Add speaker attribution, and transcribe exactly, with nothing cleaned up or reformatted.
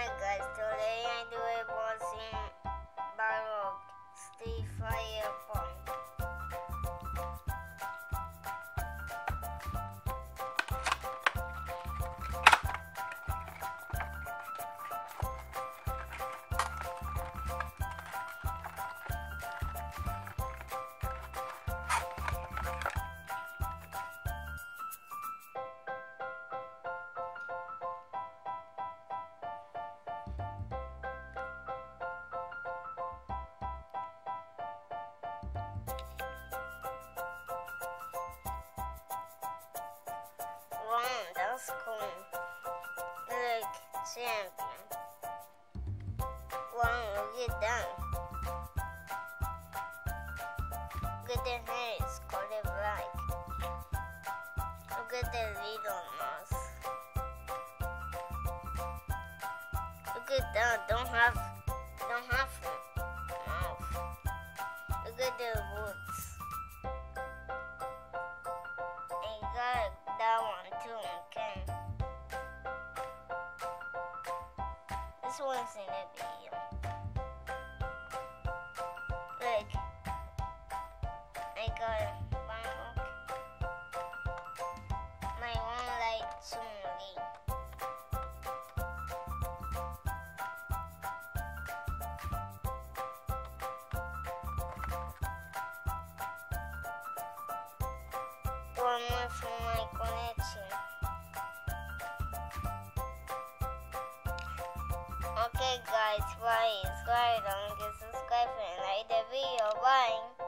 Speaker 1: Hi guys, today I do a boxing Balrog Stay Fire Pump. Wow, that's cool. Look, champion. Wow, look at that. Look at the hair, it's color black. Look at the little nose. Look at that, don't have, don't have mouth. Look at the boots. I got that one too, okay? This one's in a video. Look, I got Funko. My one like Sumli. One more for my collection. Okay guys, bye. Subscribe, don't forget to subscribe and like the video. Bye.